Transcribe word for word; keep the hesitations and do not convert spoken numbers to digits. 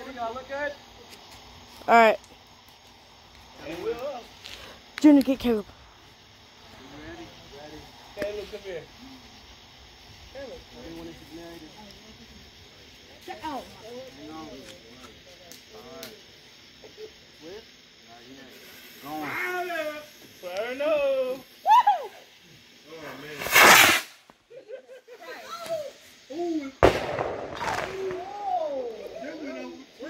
Y'all look good? All right. Junior, get Caleb. You ready? Ready. Caleb, come here. Caleb, anyone is ignited. Get out. Hang on. All right. With? Not yet. Going.